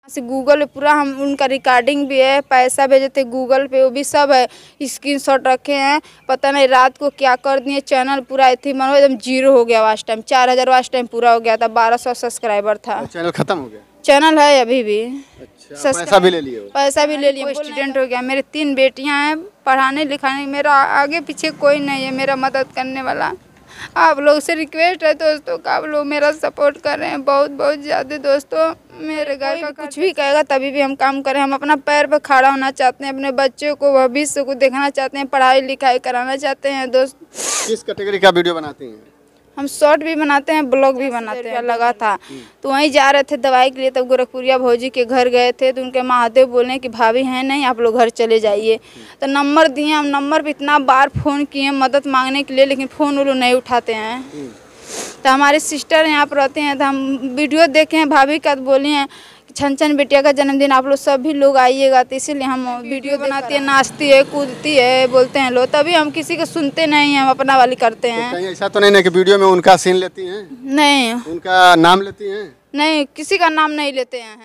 से गूगल पे पूरा हम उनका रिकॉर्डिंग भी है, पैसा भेजे थे गूगल पे, वो भी सब है, स्क्रीनशॉट रखे हैं। पता नहीं रात को क्या कर दिए, चैनल पूरा एकदम जीरो हो गया। वाच टाइम 4000 वाच टाइम पूरा हो गया था, 1200 सब्सक्राइबर था। चैनल खत्म हो गया? चैनल है अभी भी। अच्छा, पैसा भी ले लिए? पैसा भी ले लिए। स्टूडेंट हो गया, मेरे 3 बेटियां हैं, पढ़ाने लिखाने मेरा आगे पीछे कोई नहीं है मेरा मदद करने वाला। आप लोग से रिक्वेस्ट है दोस्तों का, आप लोग मेरा सपोर्ट कर रहे हैं बहुत बहुत ज़्यादा दोस्तों। मेरे घर का कुछ भी कहेगा तभी भी हम काम करें। हम अपना पैर पर खड़ा होना चाहते हैं, अपने बच्चों को भविष्य को देखना चाहते हैं, पढ़ाई लिखाई कराना चाहते हैं दोस्त। किस कैटेगरी का वीडियो बनाते हैं? हम शॉर्ट भी बनाते हैं, ब्लॉग भी बनाते हैं। लगा था तो वहीं जा रहे थे दवाई के लिए, तब गोरखपुरिया भौजी के घर गए थे तो उनके महादेव बोले कि भाभी हैं नहीं, आप लोग घर चले जाइए। तो नंबर दिए, हम नंबर पे इतना बार फ़ोन किए मदद मांगने के लिए, लेकिन फ़ोन वो लोग नहीं उठाते हैं। तो हमारे सिस्टर यहाँ पर रहते हैं, तो हम वीडियो देखे हैं भाभी का, तो बोली हैं छन बेटिया का जन्मदिन आप लोग सभी लोग आइएगा। तो इसीलिए हम वीडियो बनाती है, नाचती है, कूदती है, बोलते हैं लोग, तभी हम किसी को सुनते नहीं हैं, हम अपना वाली करते हैं। तो कहीं ऐसा तो नहीं है कि वीडियो में उनका सीन लेती हैं? नहीं, उनका नाम लेती हैं? नहीं, किसी का नाम नहीं लेते हैं।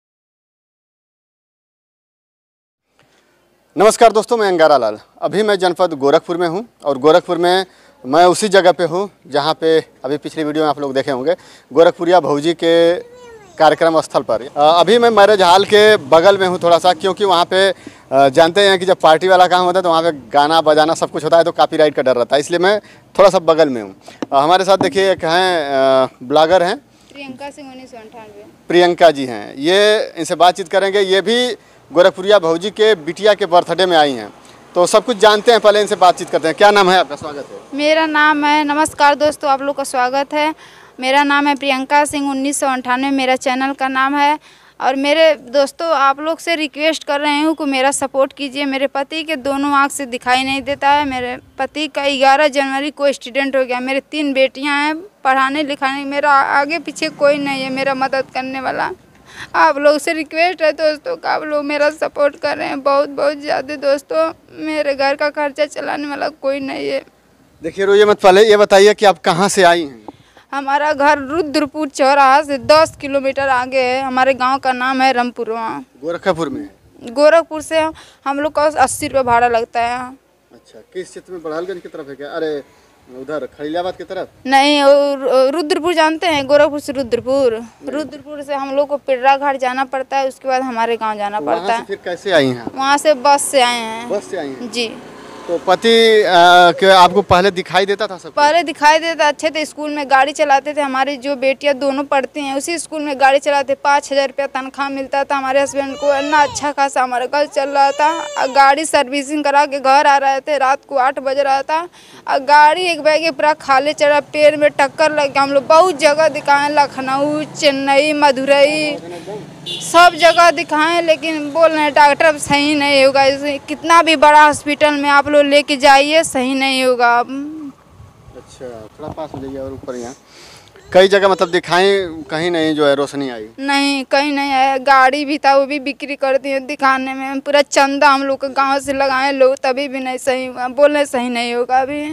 नमस्कार दोस्तों, मैं अंगारा लाल। अभी मैं जनपद गोरखपुर में हूँ और गोरखपुर में मैं उसी जगह पे हूँ जहाँ पे अभी पिछली वीडियो में आप लोग देखे होंगे, गोरखपुरिया भौजी के कार्यक्रम स्थल पर। अभी मैं मैरिज हॉल के बगल में हूँ थोड़ा सा, क्योंकि वहाँ पे जानते हैं कि जब पार्टी वाला काम होता है तो वहाँ पे गाना बजाना सब कुछ होता है, तो कॉपीराइट का डर रहता है, इसलिए मैं थोड़ा सा बगल में हूँ। हमारे साथ देखिए एक हैं ब्लॉगर हैं, प्रियंका सिंह 1998। प्रियंका जी हैं, ये इनसे बातचीत करेंगे। ये भी गोरखपुरिया भौजी के बिटिया के बर्थडे में आई हैं, तो सब कुछ जानते हैं, पहले इनसे बातचीत करते हैं। क्या नाम है आपका? स्वागत है। मेरा नाम है, नमस्कार दोस्तों, आप लोग का स्वागत है। मेरा नाम है प्रियंका सिंह 1998, मेरा चैनल का नाम है। और मेरे दोस्तों आप लोग से रिक्वेस्ट कर रही हूँ कि मेरा सपोर्ट कीजिए। मेरे पति के दोनों आँख से दिखाई नहीं देता है। मेरे पति का 11 जनवरी को एक्सीडेंट हो गया। मेरे 3 बेटियाँ हैं, पढ़ाने लिखाने मेरा आगे पीछे कोई नहीं है मेरा मदद करने वाला। आप लोग से रिक्वेस्ट है दोस्तों का, आप लोग मेरा सपोर्ट कर रहे हैं बहुत बहुत ज़्यादा दोस्तों। मेरे घर का खर्चा चलाने वाला कोई नहीं है। देखिए रोइए मत, पहले ये बताइए कि आप कहाँ से आई हैं? हमारा घर रुद्रपुर चौराहा से 10 किलोमीटर आगे है। हमारे गांव का नाम है रामपुरवा। गोरखपुर में? गोरखपुर से हम लोग का 80 रुपये भाड़ा लगता है। अच्छा, किस क्षेत्र में? बड़ालगंज की तरफ है क्या? अरे उधर खलीलाबाद की तरफ? नहीं, रुद्रपुर जानते हैं? गोरखपुर से रुद्रपुर से हम लोग को पिर्रा घाट जाना पड़ता है, उसके बाद हमारे गांव जाना पड़ता है। फिर कैसे आई हैं? वहाँ से बस से आए हैं। बस से आई हैं जी। तो पति के आपको पहले दिखाई देता था? सब पहले दिखाई देता, अच्छे थे, स्कूल में गाड़ी चलाते थे। हमारी जो बेटियां दोनों पढ़ती हैं उसी स्कूल में गाड़ी चलाते। 5000 रुपया तनख्वाह मिलता था हमारे हस्बैंड को, इतना अच्छा खासा हमारा घर चल रहा था। गाड़ी सर्विसिंग करा के घर आ रहे थे, रात को 8 बज रहा था और गाड़ी एक बैग पूरा खाली चढ़ा, पैर में टक्कर लग गया। हम लोग बहुत जगह दिखाएं, लखनऊ, चेन्नई, मदुरई, सब जगह दिखाएं, लेकिन बोल रहे हैं डॉक्टर अब सही नहीं होगा। कितना भी बड़ा हॉस्पिटल में आप लोग लेके जाइए, सही नहीं होगा। अच्छा, थोड़ा पास हो जाइए और ऊपर। यहाँ कई जगह मतलब दिखाएं, कहीं नहीं जो है रोशनी आई? नहीं, कहीं नहीं आया। गाड़ी भी था, वो भी बिक्री कर दिए दिखाने में। पूरा चंदा हम लोग के गाँव से लगाए लोग, तभी भी नहीं सही हुआ। बोल रहे सही नहीं होगा अभी।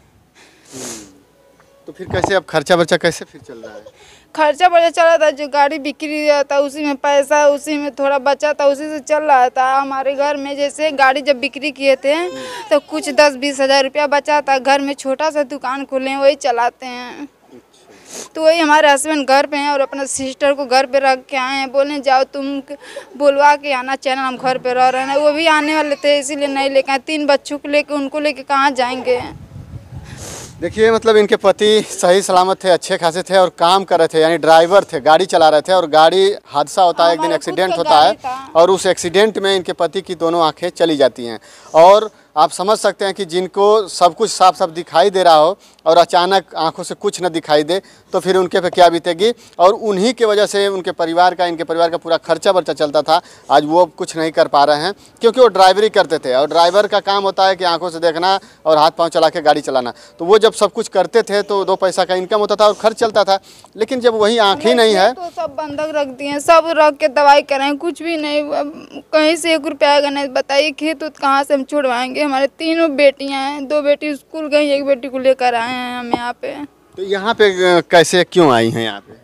तो फिर कैसे अब खर्चा वर्चा कैसे फिर चल रहा है? खर्चा बढ़िया चल रहा था, जो गाड़ी बिक्री था उसी में पैसा, उसी में थोड़ा बचा था, उसी से चल रहा था। हमारे घर में जैसे गाड़ी जब बिक्री किए थे तो कुछ 10-20 हज़ार रुपया बचा था। घर में छोटा सा दुकान खोले हैं, वही चलाते हैं। तो वही हमारे हस्बैंड घर पे हैं और अपना सिस्टर को घर पे रख के आए हैं। बोले जाओ तुम बुलवा के आना चैनल, हम घर पे रह रहे हैं। वो भी आने वाले थे, इसीलिए नहीं लेके आए। 3 बच्चों को लेके, उनको लेके कहाँ जाएंगे? देखिए मतलब इनके पति सही सलामत थे, अच्छे खासे थे और काम कर रहे थे, यानी ड्राइवर थे, गाड़ी चला रहे थे। और गाड़ी हादसा होता है, एक दिन एक्सीडेंट होता है और उस एक्सीडेंट में इनके पति की दोनों आंखें चली जाती हैं। और आप समझ सकते हैं कि जिनको सब कुछ साफ साफ दिखाई दे रहा हो और अचानक आंखों से कुछ न दिखाई दे तो फिर उनके पे क्या बीतेगी। और उन्हीं की वजह से उनके परिवार का, इनके परिवार का पूरा खर्चा वर्चा चलता था। आज वो कुछ नहीं कर पा रहे हैं क्योंकि वो ड्राइवरी करते थे और ड्राइवर का काम होता है कि आंखों से देखना और हाथ पाँव चला के गाड़ी चलाना। तो वो जब सब कुछ करते थे तो 2 पैसा का इनकम होता था और खर्च चलता था। लेकिन जब वही आँख ही नहीं है तो सब बंधक रख दिए, सब रख के दवाई कराएं, कुछ भी नहीं, कहीं से 1 रुपया आएगा नहीं। बताइए खेत उत कहाँ से हम छुड़वाएंगे? हमारे 3 बेटियां हैं, 2 बेटी स्कूल गई, 1 बेटी को लेकर आए हैं हम यहाँ पे। तो यहाँ पे कैसे क्यों आई हैं यहाँ पे?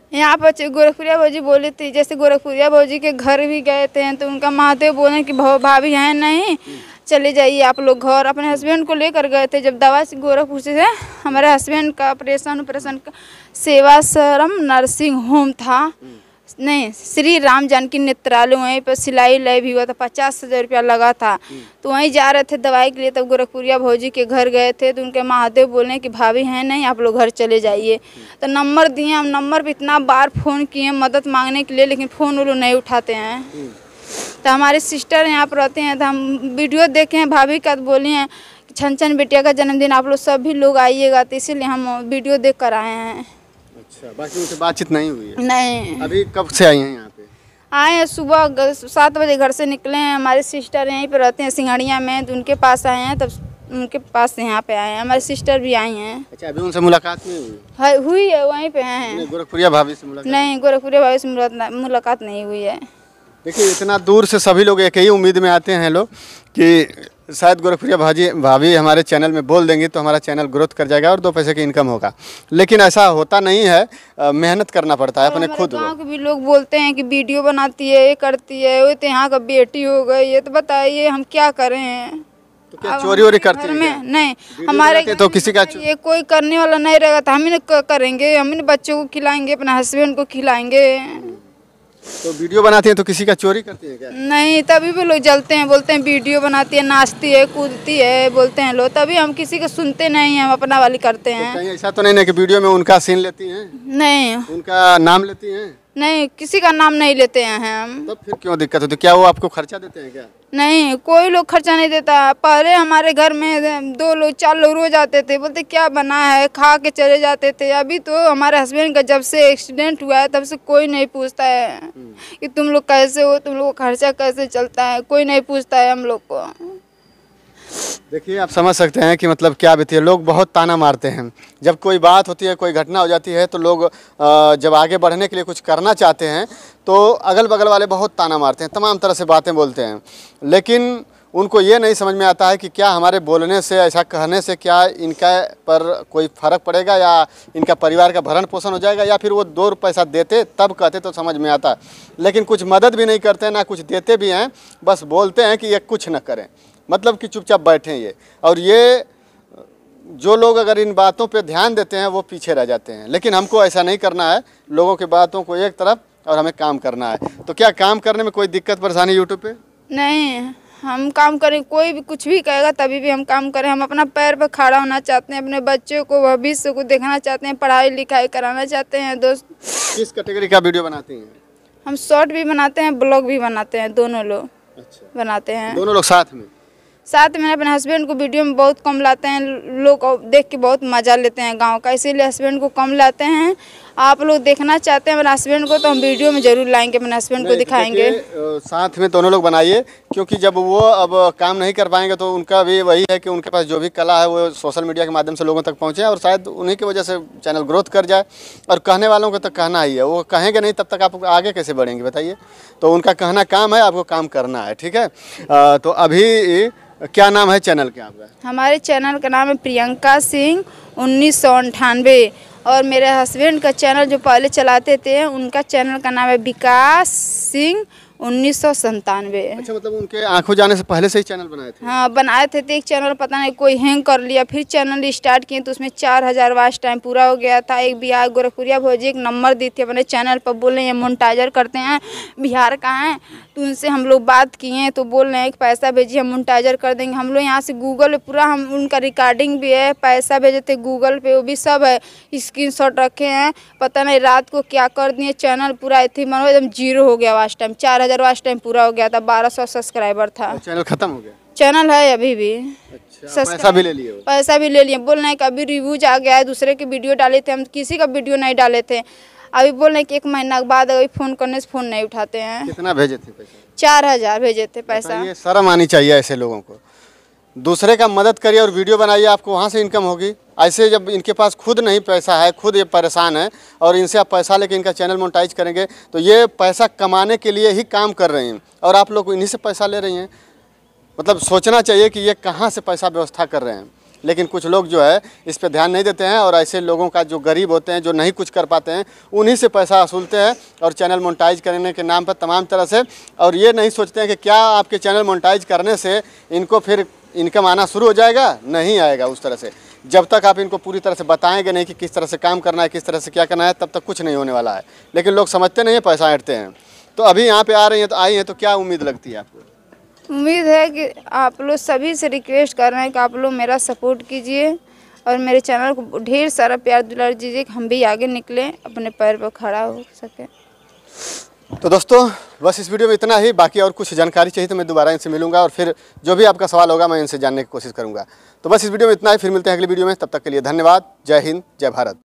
यहाँ पर गोरखपुरिया भौजी बोली थी, जैसे गोरखपुरिया भौजी के घर भी गए थे तो उनका महादेव बोले कि भाभी हैं नहीं, चले जाइए आप लोग घर। अपने हस्बैंड को लेकर गए थे जब दवा से गोरखपुर से हमारे हस्बैंड का ऑपरेशन का सेवाश्रम नर्सिंग होम था, नहीं श्री राम जानकी नेत्रालय, वहीं पर सिलाई लाई भी हुआ था, 50,000 रुपया लगा था। तो वहीं जा रहे थे दवाई के लिए, तब गोरखपुरिया भौजी के घर गए थे तो उनके महादेव बोले कि भाभी हैं नहीं, आप लोग घर चले जाइए। तो नंबर दिए, हम नंबर पर इतना बार फ़ोन किए मदद मांगने के लिए, लेकिन फ़ोन वो लोग नहीं उठाते हैं। तो हमारे सिस्टर यहाँ पर रहते हैं, तो हम वीडियो देखे हैं भाभी का, तो बोली हैं छन बिटिया का जन्मदिन आप लोग सभी लोग आइएगा, तो इसीलिए हम वीडियो देख कर आए हैं। अच्छा, बाकी उनसे बातचीत नहीं हुई है? नहीं। अभी कब से आई हैं यहाँ पे? आए हैं सुबह 7 बजे घर से निकले हैं। हमारे सिस्टर यहीं पे रहते हैं सिंघाड़िया में, तो उनके पास आए हैं, तब उनके पास से यहाँ पे आए हैं। हमारी सिस्टर भी आई हैं। अच्छा, अभी उनसे मुलाकात नहीं हुई? हुई है, वहीं पे आए हैं। गोरखपुरिया भाभी से मुलाकात? नहीं, गोरखपुरिया भाभी से मुलाकात नहीं हुई है। देखिए, इतना दूर से सभी लोग एक ही उम्मीद में आते हैं लोग कि शायद गोरखपुरिया भाभी हमारे चैनल में बोल देंगी तो हमारा चैनल ग्रोथ कर जाएगा और 2 पैसे की इनकम होगा, लेकिन ऐसा होता नहीं है। मेहनत करना पड़ता है अपने खुद। गाँव के भी लोग बोलते हैं कि वीडियो बनाती है, ये करती है, वो तो यहाँ का बेटी हो गई, ये तो बताइए हम क्या करें। तो क्या चोरी वोरी करती है? नहीं, हमारे तो किसी का ये कोई करने वाला नहीं रहेगा तो हम ही करेंगे, हम ही बच्चों को खिलाएंगे, अपने हस्बैंड को खिलाएंगे। तो वीडियो बनाती हैं तो किसी का चोरी करती है क्या? नहीं, तभी भी लोग जलते हैं, बोलते हैं वीडियो बनाती है, नाचती है, कूदती है, बोलते हैं लोग, तभी हम किसी को सुनते नहीं हैं, हम अपना वाली करते हैं। तो कहीं ऐसा तो नहीं है कि वीडियो में उनका सीन लेती हैं? नहीं। उनका नाम लेती हैं? नहीं, किसी का नाम नहीं लेते हैं हम। तब फिर क्यों दिक्कत होती है? क्या वो आपको खर्चा देते हैं क्या? नहीं, कोई लोग खर्चा नहीं देता। पहले हमारे घर में 2 लोग 4 लोग रोज आते थे, बोलते क्या बना है, खा के चले जाते थे। अभी तो हमारे हस्बैंड का जब से एक्सीडेंट हुआ है तब से कोई नहीं पूछता है कि तुम लोग कैसे हो, तुम लोग का खर्चा कैसे चलता है, कोई नहीं पूछता है हम लोग को। देखिए, आप समझ सकते हैं कि मतलब क्या बीती है। लोग बहुत ताना मारते हैं जब कोई बात होती है, कोई घटना हो जाती है, तो लोग जब आगे बढ़ने के लिए कुछ करना चाहते हैं तो अगल बगल वाले बहुत ताना मारते हैं, तमाम तरह से बातें बोलते हैं, लेकिन उनको ये नहीं समझ में आता है कि क्या हमारे बोलने से, ऐसा कहने से क्या इनका पर कोई फ़र्क पड़ेगा या इनका परिवार का भरण पोषण हो जाएगा, या फिर वो 2 पैसा देते तब कहते तो समझ में आता। लेकिन कुछ मदद भी नहीं करते, ना कुछ देते भी हैं, बस बोलते हैं कि ये कुछ न करें, मतलब कि चुपचाप बैठें ये। और ये जो लोग अगर इन बातों पे ध्यान देते हैं वो पीछे रह जाते हैं, लेकिन हमको ऐसा नहीं करना है, लोगों की बातों को एक तरफ और हमें काम करना है। तो क्या काम करने में कोई दिक्कत परेशानी यूट्यूब पे? नहीं, हम काम करें, कोई भी कुछ भी कहेगा तभी भी हम काम करें। हम अपना पैर पर खड़ा होना चाहते हैं, अपने बच्चों को भविष्य को देखना चाहते हैं, पढ़ाई लिखाई कराना चाहते हैं। दोस्त, किस कैटेगरी का वीडियो बनाती हैं? हम शॉर्ट भी बनाते हैं, ब्लॉग भी बनाते हैं, दोनों लोग अच्छा, बनाते हैं। दोनों लोग साथ में? साथ में अपने हस्बैंड को वीडियो में बहुत कम लाते हैं, लोग देख के बहुत मज़ा लेते हैं गांव का, इसीलिए हस्बैंड को कम लाते हैं। आप लोग देखना चाहते हैं मेरे हस्बैंड को तो हम वीडियो में ज़रूर लाएंगे, अपने हस्बैंड को दिखाएंगे। साथ में दोनों लोग बनाइए, क्योंकि जब वो अब काम नहीं कर पाएंगे तो उनका भी वही है कि उनके पास जो भी कला है वो सोशल मीडिया के माध्यम से लोगों तक पहुँचे, और शायद उन्हीं की वजह से चैनल ग्रोथ कर जाए। और कहने वालों को तो कहना ही है, वो कहेंगे नहीं तब तक आप आगे कैसे बढ़ेंगे बताइए। तो उनका कहना काम है, आपको काम करना है, ठीक है। तो अभी क्या नाम है चैनल के आपका? हमारे चैनल का नाम है प्रियंका सिंह 1998, और मेरे हस्बैंड का चैनल जो पहले चलाते थे उनका चैनल का नाम है विकास सिंह 1997। अच्छा, मतलब उनके आंखों जाने से पहले से ही चैनल बनाए थे? हाँ, बनाए थे, तो एक चैनल पता नहीं कोई हैंग कर लिया, फिर चैनल स्टार्ट किए तो उसमें 4000 वॉच टाइम पूरा हो गया था। एक बिहार गोरखपुरिया भौजी एक नंबर दी थी अपने चैनल पर, बोल रहे हैं मोनेटाइजर करते हैं, बिहार का है, तो उनसे हम लोग बात किए तो बोल रहे हैं कि पैसा भेजिए, हम मोनेटाइजर कर देंगे। हम लोग यहाँ से गूगल पे पूरा हम उनका रिकॉर्डिंग भी है, पैसा भेजे थे गूगल पे, वो भी सब है, स्क्रीनशॉट रखे हैं। पता नहीं रात को क्या कर दिए, चैनल पूरा एकदम 0 हो गया वॉच टाइम, 4000 वॉच टाइम पूरा हो गया था, 1200 सब्सक्राइबर था। चैनल खत्म हो गया? चैनल है अभी भी। अच्छा, पैसा भी ले लिए? पैसा भी ले लिए, बोल रहे हैं कि अभी रिव्यूज आ गया है, दूसरे के वीडियो डाले थे, हम किसी का वीडियो नहीं डाले थे। अभी बोल रहे हैं कि 1 महीना के बाद अभी फ़ोन करने से फ़ोन नहीं उठाते हैं। कितना भेजे थे पैसा? 4000 भेजे थे पैसा। ये शर्म आनी चाहिए ऐसे लोगों को। दूसरे का मदद करिए और वीडियो बनाइए, आपको वहाँ से इनकम होगी। ऐसे जब इनके पास खुद नहीं पैसा है, खुद ये परेशान है, और इनसे आप पैसा लेके इनका चैनल मोनेटाइज करेंगे तो ये पैसा कमाने के लिए ही काम कर रहे हैं, और आप लोग इन्हीं से पैसा ले रही हैं। मतलब सोचना चाहिए कि ये कहाँ से पैसा व्यवस्था कर रहे हैं। लेकिन कुछ लोग जो है इस पर ध्यान नहीं देते हैं और ऐसे लोगों का जो गरीब होते हैं, जो नहीं कुछ कर पाते हैं, उन्हीं से पैसा वसूलते हैं और चैनल मोनेटाइज करने के नाम पर तमाम तरह से। और ये नहीं सोचते हैं कि क्या आपके चैनल मोनेटाइज करने से इनको फिर इनकम आना शुरू हो जाएगा। नहीं आएगा उस तरह से। जब तक आप इनको पूरी तरह से बताएंगे नहीं कि किस तरह से काम करना है, किस तरह से क्या करना है, तब तक कुछ नहीं होने वाला है। लेकिन लोग समझते नहीं है, पैसा ऐंठते हैं। तो अभी यहाँ पे आ रही हैं, तो आई हैं, तो क्या उम्मीद लगती है आपको? उम्मीद है कि आप लोग सभी से रिक्वेस्ट कर रहे हैं कि आप लोग मेरा सपोर्ट कीजिए और मेरे चैनल को ढेर सारा प्यार दुलार दीजिए कि हम भी आगे निकलें, अपने पैर पर खड़ा हो सकें। तो दोस्तों बस इस वीडियो में इतना ही। बाकी और कुछ जानकारी चाहिए तो मैं दोबारा इनसे मिलूंगा और फिर जो भी आपका सवाल होगा मैं इनसे जानने की कोशिश करूंगा। तो बस इस वीडियो में इतना ही, फिर मिलते हैं अगली वीडियो में। तब तक के लिए धन्यवाद। जय हिंद, जय भारत।